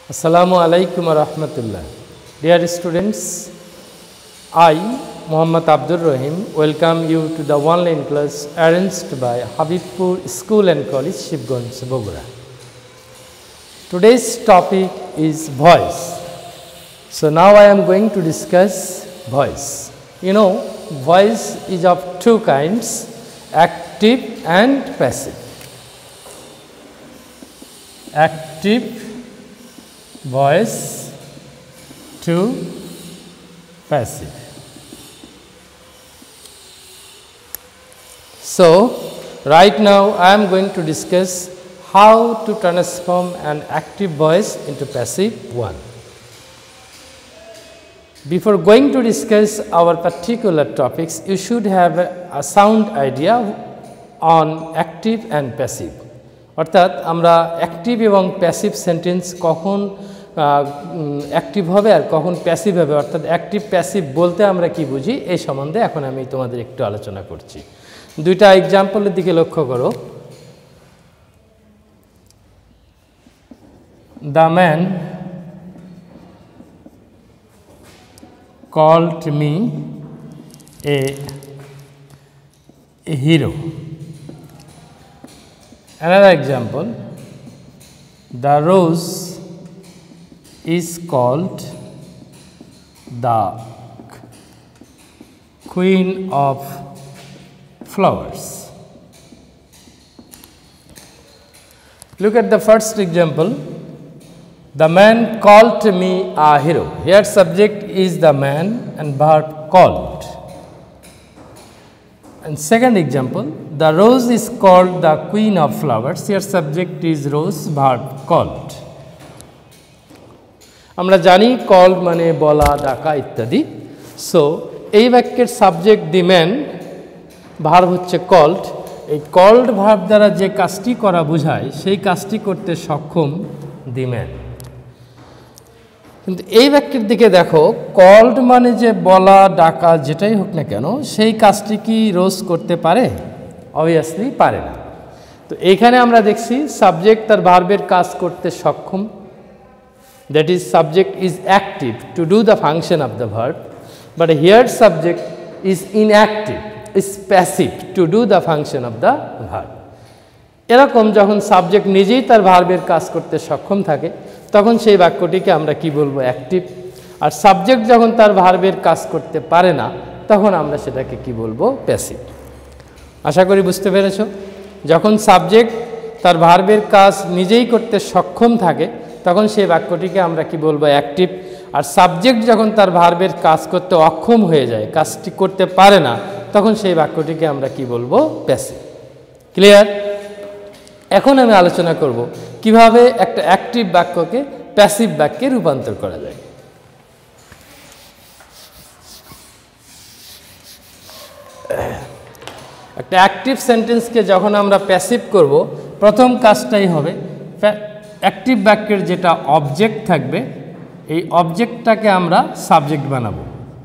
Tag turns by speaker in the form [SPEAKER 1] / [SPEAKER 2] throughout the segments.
[SPEAKER 1] Assalamu alaikum wa rahmatullah. Dear students, I, Muhammad Abdur Rahim, welcome you to the online class arranged by Habibpur School and College, Shibganj, Bogura. Today's topic is voice. So now I am going to discuss voice. You know, voice is of two kinds, active and passive. Active voice to passive. So, right now I am going to discuss how to transform an active voice into passive one. Before going to discuss our particular topics, you should have a sound idea on active and passive. অর্থাৎ আমরা active এবং passive sentence কখন active হবে আর কখন passive হবে, অর্থাৎ active passive বলতে আমরা কি বুঝি এই সম্বন্ধে এখন আমি তোমাদের একটু আলোচনা করছি। দুইটা এক্সাম্পলের দিকে লক্ষ্য করো। The man called me a hero. Another example, the rose is called the queen of flowers. Look at the first example. The man called me a hero. Here subject is the man and verb called. And second example, the rose is called the queen of flowers. Here subject is rose, verb called. আমরা জানি called মানে বলা, ডাকা ইত্যাদি। So এই বাক্যের subject the man, verb হচ্ছে called। এই called ভার্ব দ্বারা যে কাজটি করা বোঝায় সেই কাজটি করতে সক্ষম দি ম্যান। কিন্তু এই বাক্যের দিকে দেখো, কল্ড মানে যে বলা, ডাকা যেটাই হোক না কেন, সেই কাজটি কি রোজ করতে পারে? অবভিয়াসলি পারে না। তো এইখানে আমরা দেখছি সাবজেক্ট তার ভার্বের কাজ করতে সক্ষম, that is subject is active to do the function of the verb, but here subject is inactive, is passive to do the function of the verb. এরকম যখন সাবজেক্ট নিজেই তার ভার্বের কাজ করতে সক্ষম থাকে তখন সেই বাক্যটিকে আমরা কি বলবো? অ্যাক্টিভ। আর সাবজেক্ট যখন তার ভার্বের কাজ করতে পারে না তখন আমরা সেটাকে কি বলবো? প্যাসিভ। আশা করি বুঝতে পেরেছো। যখন সাবজেক্ট তার ভার্বের কাজ নিজেই করতে সক্ষম থাকে তখন সেই বাক্যটিকে আমরা কি বলবো? অ্যাক্টিভ। আর সাবজেক্ট যখন তার ভার্বের কাজ করতে অক্ষম হয়ে যায়, কাজটি করতে পারে না, তখন সেই বাক্যটিকে আমরা কি বলবো? প্যাসিভ। ক্লিয়ার? এখন আমি আলোচনা করব কিভাবে একটা অ্যাক্টিভ বাক্যকে প্যাসিভ বাক্যে রূপান্তর করা যায়। একটা অ্যাক্টিভ সেন্টেন্সকে যখন আমরা প্যাসিভ করব, প্রথম কাজটাই হবে অ্যাক্টিভ বাক্যের যেটা অবজেক্ট থাকবে এই অবজেক্টটাকে আমরা সাবজেক্ট বানাবো।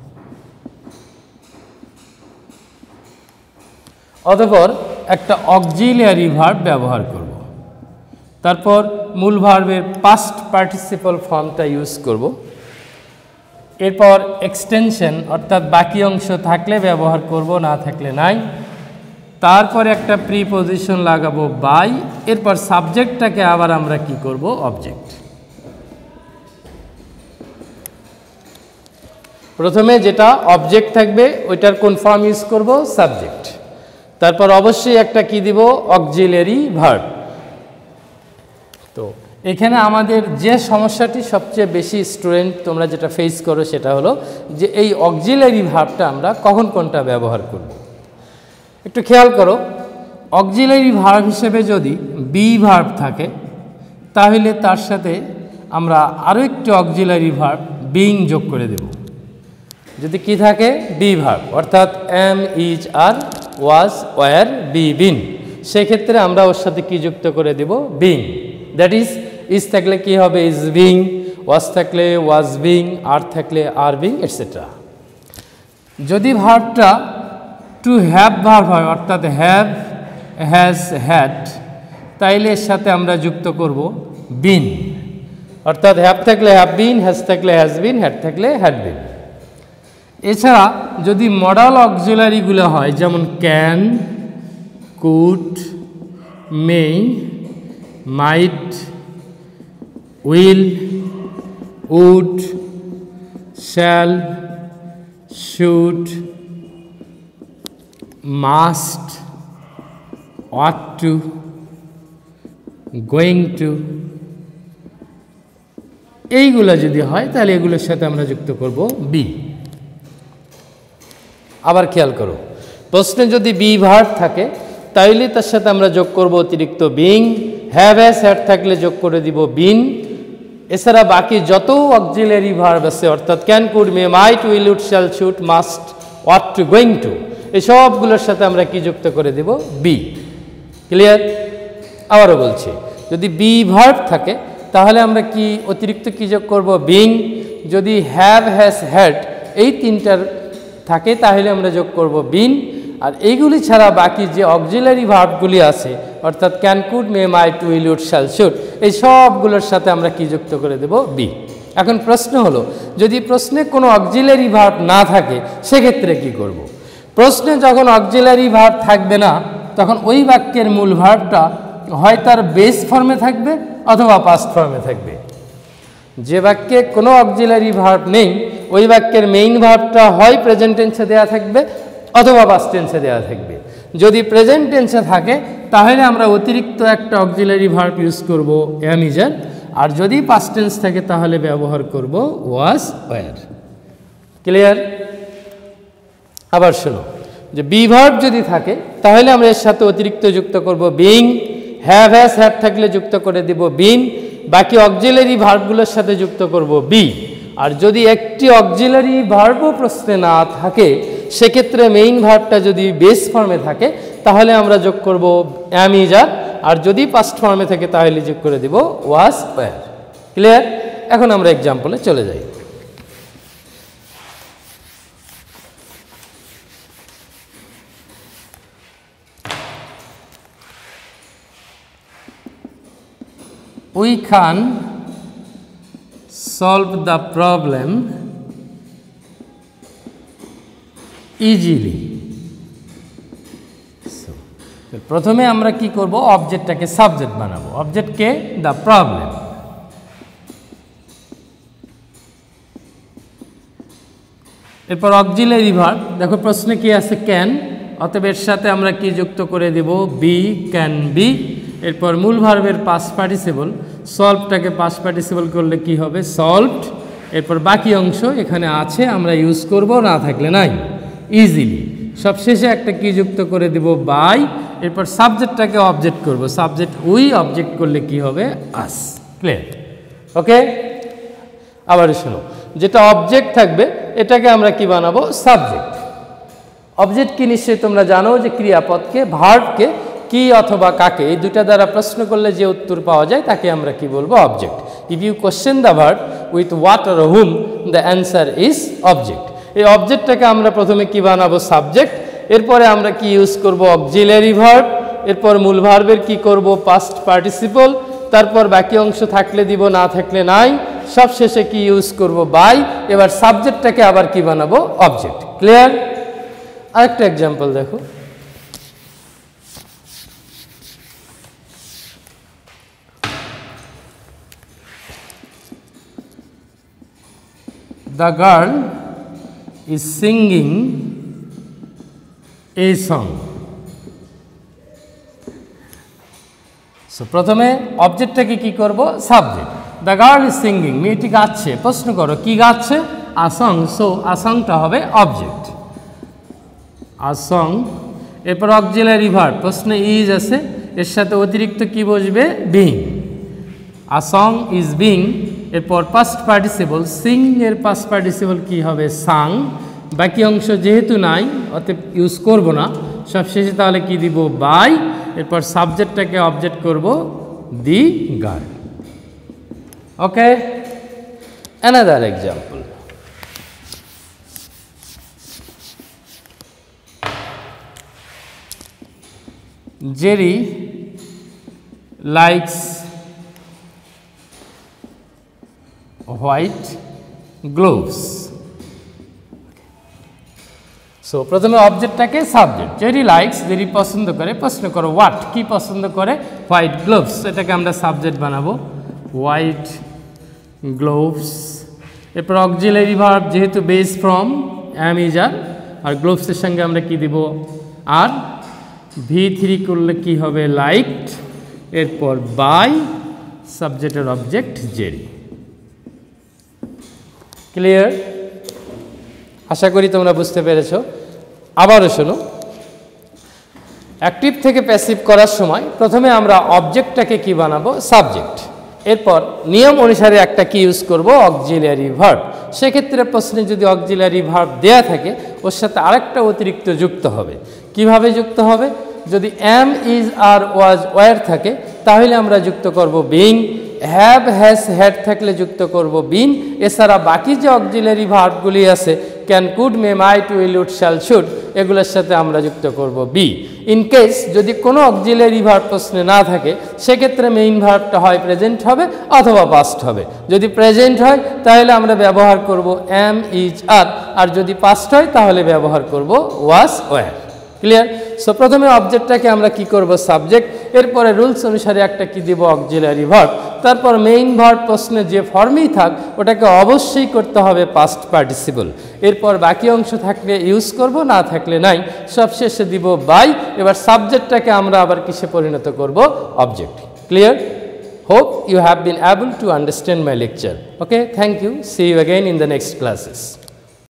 [SPEAKER 1] অতঃপর একটা অক্সিলিয়ারি ভার্ব ব্যবহার করব। তারপর মূল ভার্বের পাস্ট পার্টিসিপল ফর্মটা ইউজ করব। এরপর এক্সটেনশন অর্থাৎ বাকি অংশ থাকলে ব্যবহার করব, না থাকলে নাই। তারপর একটা প্রিপজিশন লাগাবো বাই, এরপর সাবজেক্টটাকে আবার আমরা কি করব? অবজেক্ট। প্রথমে যেটা অবজেক্ট থাকবে ওইটার কোন ফর্ম ইউজ করব? সাবজেক্ট। তারপর অবশ্যই একটা কি দিব? Auxiliary verb. তো এখানে আমাদের যে সমস্যাটি সবচেয়ে বেশি স্টুডেন্ট তোমরা যেটা ফেস করো সেটা হলো যে এই অক্সিলিয়ারি ভার্বটা আমরা কখন কোনটা ব্যবহার করব। একটু খেয়াল করো, অক্সিলিয়ারি ভার্ব হিসেবে যদি বি ভার্ব থাকে তাহলে তার সাথে আমরা আরও একটি অক্সিলিয়ারি ভার্ব বিং যোগ করে দেব। যদি কি থাকে? বি ভার্ব, অর্থাৎ am, is, are, was, were, be, been, সেক্ষেত্রে আমরা ওর সাথে কি যুক্ত করে দেব? বিং। দ্যাট ইজ থাকলে কি হবে? ইজ বিং, ওয়াজ থাকলে ওয়াজ বিং, আর থাকলে আর বিং, এটসেট্রা। যদি ভার্বটা টু হ্যাভ ভার্ব হয়, অর্থাৎ হ্যাভ, হ্যাজ, হ্যাড, তাইলে এর সাথে আমরা যুক্ত করব বিন। অর্থাৎ হ্যাভ থাকলে হ্যাভ বিন, হ্যাজ থাকলে হ্যাজ বিন, হ্যাড থাকলে হ্যাড বিন। এছাড়া যদি মডাল অক্সিলারিগুলো হয় যেমন can, could, may, might, will, would, shall, should, must, ought to, going to, এইগুলো যদি হয় তাহলে এগুলোর সাথে আমরা যুক্ত করব বি। আবার খেয়াল করো, প্রশ্নে যদি বি ভার্ব থাকে তাইলে তার সাথে আমরা যোগ করব অতিরিক্ত বিং। হ্যাভ হ্যাজ হ্যাড থাকলে যোগ করে দিব বিন। এছাড়া বাকি যত অক্সিলারি ভার্ব আছে অর্থাৎ can, could, may, might, will, would, shall, should, must, ought to, going to, এই সবগুলোর সাথে আমরা কি যুক্ত করে দেব বি। ক্লিয়ার? আবারও বলছি, যদি বি ভার্ব থাকে তাহলে আমরা কি অতিরিক্ত কি যোগ করব বিং। যদি হ্যাভ হ্যাজ হ্যাড এই তিনটার থাকে তাহলে আমরা যোগ করব বিন। আর এইগুলি ছাড়া বাকি যে অক্সিলারি ভার্বগুলি আছে অর্থাৎ can, could, may, might, will, would, shall, should এই সবগুলোর সাথে আমরা কি যুক্ত করে দেব বি। এখন প্রশ্ন হলো, যদি প্রশ্নে কোনো অক্সিলারি ভার্ব না থাকে সেক্ষেত্রে কি করব। প্রশ্নে যখন অক্সিলারি ভার্ব থাকবে না তখন ওই বাক্যের মূল ভার্বটা হয় তার বেস ফর্মে থাকবে অথবা পাস্ট ফর্মে থাকবে। যে বাক্যে কোনো অক্সিলারি ভার্ব নেই ওই বাক্যের মেইন ভার্বটা হয় প্রেজেন্ট টেন্সে দেওয়া থাকবে অথবা পাস্ট টেন্সে দেওয়া থাকবে। যদি প্রেজেন্ট টেন্সে থাকে তাহলে আমরা অতিরিক্ত একটা অক্সিলারি ভার্ব ইউজ করব এম ইজার, আর যদি পাস্ট টেন্স থাকে তাহলে ব্যবহার করব ওয়াজ, ওয়্যার। ক্লিয়ার? আবার শোনো, যে বি ভার্ব যদি থাকে তাহলে আমরা এর সাথে অতিরিক্ত যুক্ত করব বিং। হ্যাভ হ্যাজ হ্যাড থাকলে যুক্ত করে দেব বিন। বাকি অক্সিলারি ভার্বগুলোর সাথে যুক্ত করব বি। আর যদি একটি অক্সিলারি ভার্বও প্রশ্নে না থাকে সেক্ষেত্রে মেইন ভার্বটা যদি বেস ফর্মে থাকে তাহলে আমরা যোগ করব অ্যাম ইজার, আর যদি পাস্ট ফর্মে থাকে তাহলে যোগ করে দেব ওয়াজ, ওয়্যার। ক্লিয়ার? এখন আমরা এক্সাম্পলে চলে যাই। We can solve the problem easily. প্রথমে আমরা কি করব, অবজেক্টটাকে সাবজেক্ট বানাবো, অবজেক্টকে দ্য প্রবলেম। এরপর অক্সিলারি ভার্ব, দেখো প্রশ্নে কি আছে ক্যান, অতএব এর সাথে আমরা কি যুক্ত করে দেব বি, ক্যান বি। এরপর মূল ভার্বের পাস্ট পার্টিসিপল, সলভটাকে পাস্ট পার্টিসিপল করলে কি হবে সলভড। এরপর বাকি অংশ এখানে আছে আমরা ইউজ করব, না থাকলে নাই, ইজিলি। সবশেষে একটা কি যুক্ত করে দেব বাই। এরপর সাবজেক্টটাকে অবজেক্ট করব, সাবজেক্ট উই, অবজেক্ট করলে কি হবে আস। ক্লিয়ার? ওকে? আবার শোনো, যেটা অবজেক্ট থাকবে এটাকে আমরা কি বানাবো সাবজেক্ট। অবজেক্ট কি নিশ্চয়ই তোমরা জানো যে ক্রিয়াপদকে, ভার্বকে কি অথবা কাকে এই দুটা দ্বারা প্রশ্ন করলে যে উত্তর পাওয়া যায় তাকে আমরা কি বলবো object. If you question the verb with what or whom the answer is object. এই অবজেক্টটাকে আমরা প্রথমে কি বানাবো সাবজেক্ট, এরপরে আমরা কি ইউজ করব অক্সিলারি ভার্ব, এরপর মূল ভার্বের কি করব পাস্ট পার্টিসিপল, তারপর বাকি অংশ থাকলে দিব, না থাকলে নাই, সব শেষে কি ইউজ করব বাই। এবার সাবজেক্টটাকে আবার কি বানাবো অবজেক্ট। ক্লিয়ার? আরেকটা এক্সাম্পল দেখো, the girl is singing a song. So প্রথমে অবজেক্টটাকে কি করব subject. The girl is singing, মেয়েটি গাচ্ছে। প্রশ্ন করো কি গাচ্ছে, আ সং। সো আ সংটা হবে অবজেক্ট, আ সং। এরপর অক্সিলারি ভার্ব, প্রশ্নে ইজ আছে, এর সাথে অতিরিক্ত কি বসবে being. A song is being. এরপর পাস্ট পার্টিসিপল, সিং এর পাস্ট পার্টিসিপল কি হবে সাং। বাকি অংশ যেহেতু নাই অতএব ইউজ করব না, সবশেষে তাহলে কি দিব বাই। এরপর সাবজেক্টটাকে অবজেক্ট করব the girl. Okay? Another example, Jerry likes white gloves. So প্রথমে অবজেক্টটাকে সাবজেক্ট, যেটি লাইকস, যেটি পছন্দ করে, প্রশ্ন করো হোয়াট, কি পছন্দ করে, হোয়াইট গ্লোভস, এটাকে আমরা সাবজেক্ট বানাবো হোয়াইট গ্লোভস। এরপর অক্সিলারি ভার্ব, যেহেতু base from am is are গ্লোভসের সঙ্গে আমরা কি দিব আর, V3 করলে কি হবে লাইকড, এরপর বাই, সাবজেক্টের অবজেক্ট জেরি। ক্লিয়ার? আশা করি তোমরা বুঝতে পেরেছো। আবারও শোনো, অ্যাক্টিভ থেকে প্যাসিভ করার সময় প্রথমে আমরা অবজেক্টটাকে কি বানাবো, সাবজেক্ট। এরপর নিয়ম অনুসারে একটা কি ইউজ করব, অক্সিলারি ভার্ব। সেক্ষেত্রে প্রশ্নে যদি অক্সিলারি ভার্ব দেয়া থাকে ওর সাথে আরেকটা অতিরিক্ত যুক্ত হবে। কিভাবে যুক্ত হবে? যদি অ্যাম, ইজ, আর, ওয়াজ, ওয়্যার থাকে তাহলে আমরা যুক্ত করব বিং। হ্যাভ, হ্যাজ, হ্যাড থাকলে যুক্ত করব বিন। এছাড়া বাকি যে অক্সিলারি ভার্বগুলি আছে can, could, may, might, will, would, shall, should, এগুলোর সাথে আমরা যুক্ত করব বি। ইন কেস যদি কোনো অক্সিলারি ভার্ব প্রশ্নে না থাকে সেক্ষেত্রে মেইন ভার্বটা হয় প্রেজেন্ট হবে অথবা পাস্ট হবে। যদি প্রেজেন্ট হয় তাহলে আমরা ব্যবহার করব অ্যাম, ইজ, আর, আর যদি পাস্ট হয় তাহলে ব্যবহার করব ওয়াজ, ওয়্যার। ক্লিয়ার? সো প্রথমে অবজেক্টটাকে আমরা কি করব, সাবজেক্ট। এরপরে রুলস অনুসারে একটা কি দিব, অক্সিলারি ভার্ব। তারপর মেইন ভার্ব প্রশ্নে যে ফর্মেই থাক ওটাকে অবশ্যই করতে হবে পাস্ট পার্টিসিপল। এরপর বাকি অংশ থাকলে ইউজ করব, না থাকলে নাই। সবশেষে দিব বাই। এবার সাবজেক্টটাকে আমরা আবার কিসে পরিণত করব, object. Clear? Hope you have been able to understand my lecture. Okay, thank you. See you again in the next classes.